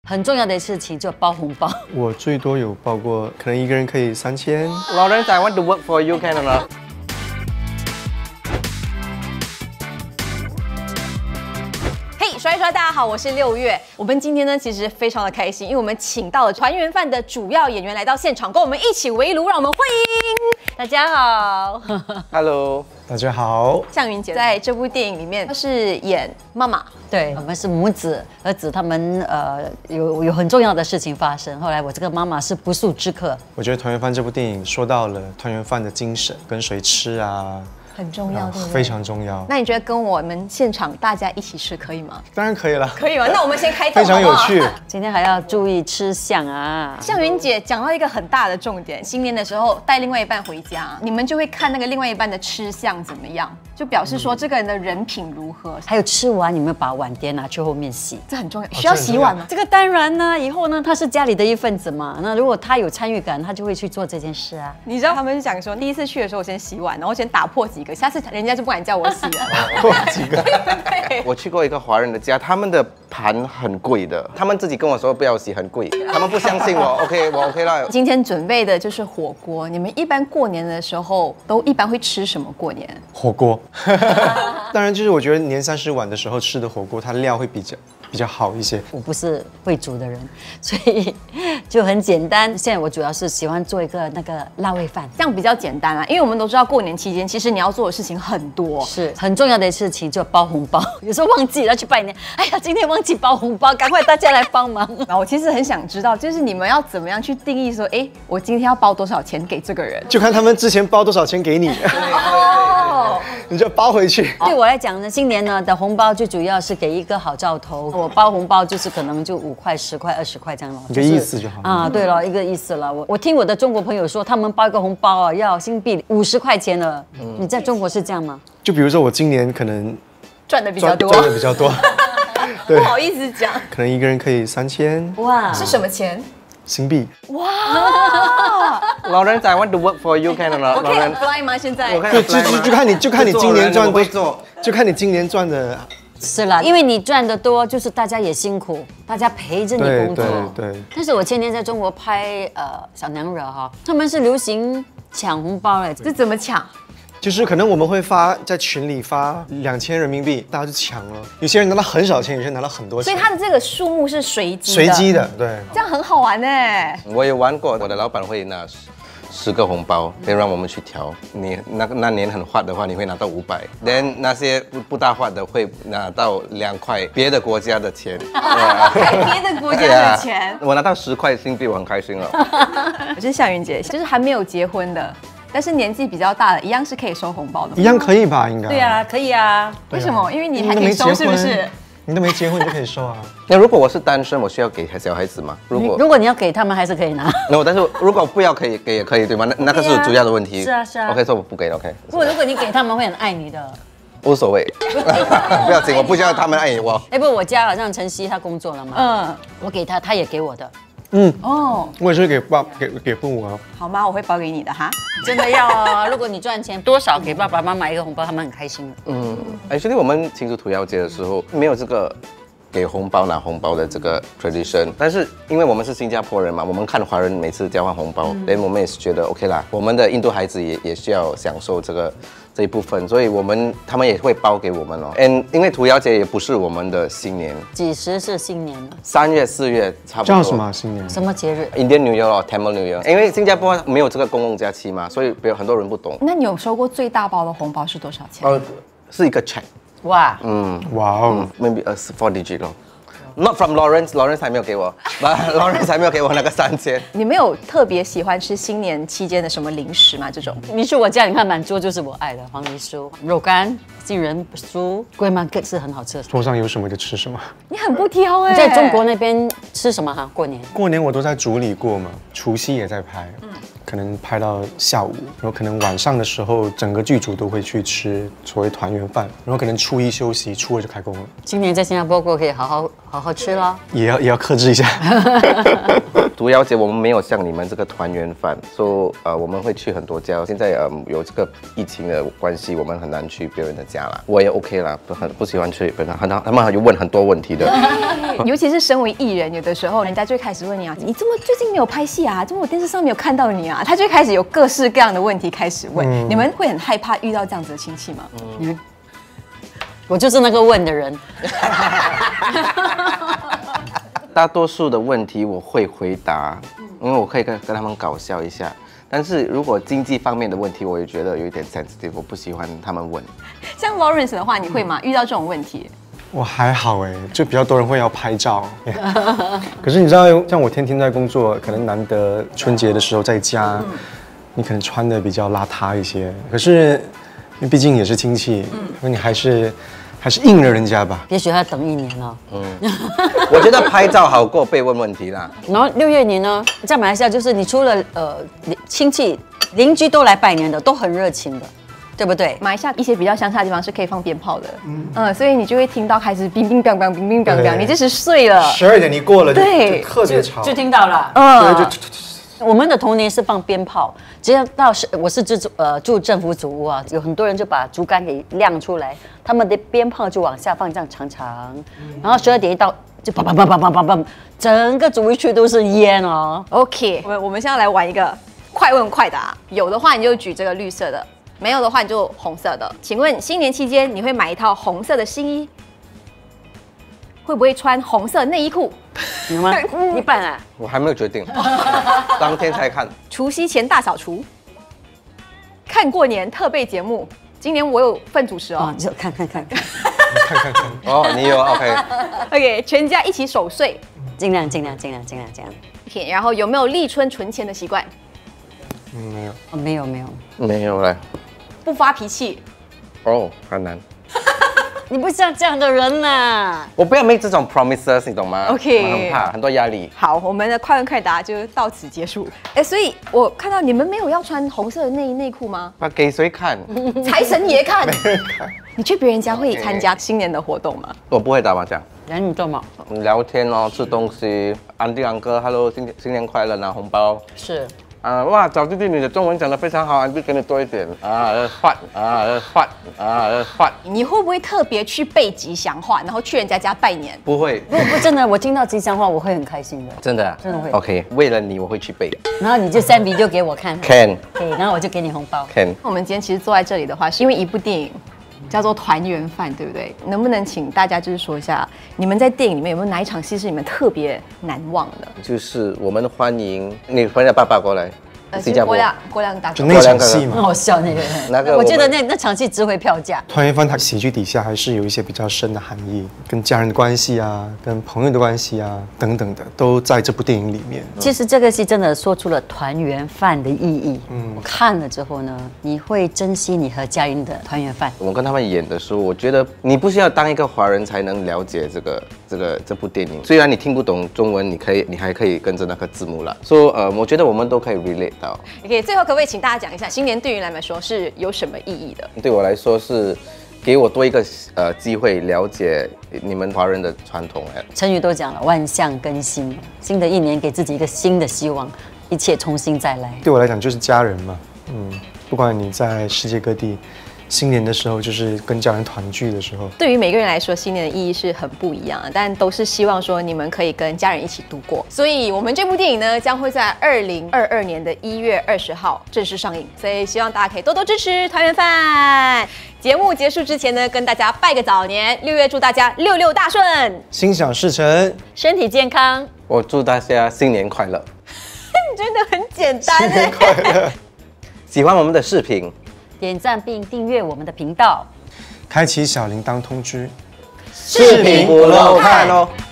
很重要的事情就包红包。 我最多有包过，可能一个人可以3000。 Lawrence, I want to work for you, can or not? 刷一刷，大家好，我是6月。我们今天呢，其实非常的开心，因为我们请到了团圆饭的主要演员来到现场，跟我们一起围炉，让我们欢迎大家好。 Hello， 大家好。 向云姐在这部电影里面是演妈妈， 对，我们是母子儿子，他们有很重要的事情发生。后来我这个妈妈是不速之客。 我觉得《团圆饭》这部电影说到了团圆饭的精神，跟谁吃啊。 很重要，对不对？ 非常重要。 那你觉得跟我们现场大家一起吃可以吗？ 当然可以了。 可以吗？那我们先开头非常有趣。 今天还要注意吃相啊。 向云姐讲到一个很大的重点，新年的时候带另外一半回家，你们就会看那个另外一半的吃相怎么样，就表示说这个人的人品如何。 还有吃完你们把碗碟拿去后面洗， 这很重要。需要洗碗吗？ 这个当然呢，以后呢他是家里的一份子嘛。那如果他有参与感，他就会去做这件事啊。 你知道他们是讲说，第一次去的时候我先洗碗，然后先打破几个，下次人家就不敢叫我洗了。 破几个？ 我去过一个华人的家，他们的盘很贵的，他们自己跟我说不要洗，很贵，他们不相信我。OK， 我 OK 了。 今天准备的就是火锅，你们一般过年的时候都一般会吃什么？过年火锅。当然，就是我觉得年30晚的时候吃的火锅，它料会比较好一些。 我不是会煮的人，所以就很简单。现在我主要是喜欢做一个那个辣味饭， 这样比较简单啊。因为我们都知道过年期间，其实你要做的事情很多， 是很重要的事情，就包红包。有时候忘记了去拜年，哎呀，今天忘记包红包，赶快大家来帮忙。 然后我其实很想知道，就是你们要怎么样去定义说，哎，我今天要包多少钱给这个人？ 就看他们之前包多少钱给你。哦，你就包回去。 对我来讲呢，新年呢的红包最主要是给一个好兆头。我包红包就是可能就5块、10块、20块这样咯， 一个意思就好啊。对了，一个意思了。我听我的中国朋友说，他们包一个红包啊要新币50块钱了。你在中国是这样吗？ 就比如说我今年可能赚的比较多， 赚的比较多。 不好意思讲， 可能一个人可以3000。 哇， 是什么钱？ 新币。 哇 Lawrence, I want to work for you, can or not? 我可以 Lawrence, apply 吗？现在我可以 apply 吗？ 就看你今年赚多做， 就看你今年赚的。 是啦，因为你赚得多，就是大家也辛苦，大家陪着你工作。 对。 但是我前年在中国拍小娘惹哈，他们是流行抢红包嘞， 这怎么抢？ 就是可能我们会在群里发2000人民币，大家就抢了。有些人拿到很少钱，有些人拿到很多钱。 所以它的这个数目是随机的。 随机的，对。 这样很好玩呢。 我也玩过，我的老板会拿10个红包，可以让我们去调。你那年很花的话，你会拿到500，那些不大花的会拿到2块别的国家的钱。 别的国家的钱。 我拿到10块新币，我很开心了。 我是夏云姐，就是还没有结婚的，但是年纪比较大的，一样是可以收红包的。 一样可以吧？应该。 对啊，可以啊。 为什么？因为你还可以收，是不是？ 你都没结婚，你就可以收啊。 那如果我是单身，我需要给小孩子吗？ 如果你要给他们，还是可以拿。 但是如果不要给也可以，对吗？那个是主要的问题。 是啊。 OK， 所以我不给了。OK。 如果你给他们，会很爱你的。 无所谓，不要紧，我不需要他们爱我。 哎，不，我家好像晨曦他工作了嘛，我给他，他也给我的。 我也是给父母啊。 好吗？我会包给你的哈。 真的要啊！如果你赚钱多少给爸爸妈妈一个红包，他们很开心的。 actually 我们庆祝屠妖节的时候没有这个给红包拿红包的这个 tradition， 但是因为我们是新加坡人嘛，我们看华人每次交换红包，我们也是觉得 OK 啦。我们的印度孩子也需要享受这一部分，所以他们也会包给我们哦。因为屠妖节也不是我们的新年， 几时是新年呢 ？3月、4月差不多。 叫什么新年？ 什么节日 ？Indian New Year 哦 ，Tamil New Year。因为新加坡没有这个公共假期嘛，所以很多人不懂。 那你有收过最大包的红包是多少钱？ 是一个 check。 哇 ，maybe 4 digit 咯。Not from Lawrence 还没有给我，Lawrence 还没有给我那个3000。 你们有特别喜欢吃新年期间的什么零食吗？这种？ 你去我家，你看满桌就是我爱的黄梨酥、肉干、杏仁酥、龟芒格是很好吃的。 桌上有什么就吃什么。 你很不挑哎。 你在中国那边吃什么哈？过年？ 过年我都在组里过嘛，除夕也在拍，可能拍到下午，然后可能晚上的时候，整个剧组都会去吃所谓团圆饭，然后可能初1休息，初2就开工了。 今年在新加坡过可以好好吃咯， 也要克制一下。 屠妖节我们没有像你们这个团圆饭，所以我们会去很多家。现在有这个疫情的关系，我们很难去别人的家啦。我也 OK 啦，不喜欢去，他们有问很多问题的。 尤其是身为艺人，有的时候人家就会开始问你啊，你怎么最近没有拍戏啊？怎么我电视上没有看到你啊？他就会开始有各式各样的问题开始问。你们会很害怕遇到这样子的亲戚吗？ 我就是那个问的人。 大多数的问题我会回答，因为我可以跟他们搞笑一下。但是如果经济方面的问题，我也觉得有一点 sensitive， 我不喜欢他们问。 像 Lawrence 的话，你会吗？遇到这种问题？ 我还好哎，就比较多人会要拍照。可是你知道，像我天天在工作，可能难得春节的时候在家，你可能穿的比较邋遢一些。可是因为毕竟也是亲戚，那你还是应了人家吧。 也许还要等1年哦。 我觉得拍照好过被问问题啦。 然后6月你呢，在马来西亚就是你除了亲戚邻居都来拜年的，都很热情的，对不对？ 马来西亚一些比较乡下的地方是可以放鞭炮的，所以你就会听到开始乒乒乓乓、乒乒乓乓，你就是睡了 12点一过了， 对， 就特别吵， 就听到了。 对，就。 我们的童年是放鞭炮，只要到我是住政府组屋啊，有很多人就把竹竿给亮出来，他们的鞭炮就往下放，这样长长，然后12点一到就砰砰砰砰砰砰砰，整个组屋区都是烟哦。 OK， 我们现在来玩一个快问快答，有的话你就举这个绿色的，没有的话你就红色的。请问新年期间你会买一套红色的新衣？会不会穿红色内衣裤？ 有吗？一半啊。 我还没有决定，当天才看。 除夕前大扫除，看过年特备节目。今年我有份主持哦。 就看。 哦，你有 OK。 OK， 全家一起守岁， 尽量。 OK， 然后有没有立春存钱的习惯？ 没有。 没有嘞。 不发脾气。 哦，很难。 你不像这样的人呐。 我不要 make 这种 promises， 你懂吗 ？OK， 我很怕，很多压力。 好，我们的快问快答就到此结束。所以我看到你们没有要穿红色的内衣内裤吗？ 那给谁看？ 财神爷看。你去别人家会参加新年的活动吗？ 我不会打麻将。 然后你做嘛？ 聊天哦，吃东西。安迪安哥 ，Hello， 新年快乐，拿红包。 是。 哇，小弟弟，你的中文讲得非常好，安迪给你多一点换。 你会不会特别去背吉祥话，然后去人家拜年？ 不会， 不，真的，我听到吉祥话我会很开心的。 真的会。 OK， 为了你我会去背。 然后你就send video给我看。 Can。 对，然后我就给你红包。 Can。 我们今天其实坐在这里的话，是因为一部电影。叫做团圆饭，对不对？能不能请大家就是说一下，你们在电影里面有没有哪一场戏是你们特别难忘的？ 就是我们欢迎你回来爸爸过来，新加坡郭亮大哥， 就那场戏嘛， 很好笑那个。我觉得那场戏值回票价。 团圆饭它喜剧底下还是有一些比较深的含义，跟家人的关系啊，跟朋友的关系啊，等等的，都在这部电影里面。 其实这个戏真的说出了团圆饭的意义。我看了之后呢，你会珍惜你和家人的团圆饭。 我跟他们演的时候，我觉得你不需要当一个华人才能了解这部电影。虽然你听不懂中文，你还可以跟着那个字幕啦。所以我觉得我们都可以 relate 到。 OK， 最后可不可以请大家讲一下，新年对于你来说是有什么意义的？ 对我来说是给我多一个机会了解你们华人的传统。 成语都讲了，万象更新，新的一年给自己一个新的希望，一切重新再来。 对我来讲就是家人嘛，不管你在世界各地。新年的时候就是跟家人团聚的时候， 对于每个人来说，新年的意义是很不一样的，但都是希望说你们可以跟家人一起度过。所以，我们这部电影呢，将会在2022年的1月20号正式上映，所以希望大家可以多多支持团圆饭。节目结束之前呢，跟大家拜个早年，6月祝大家66大顺， 心想事成， 身体健康。 我祝大家新年快乐。 真的很简单。 新年快乐！ 喜欢我们的视频。 点赞并订阅我们的频道， 开启小铃铛通知， 视频不漏看哦。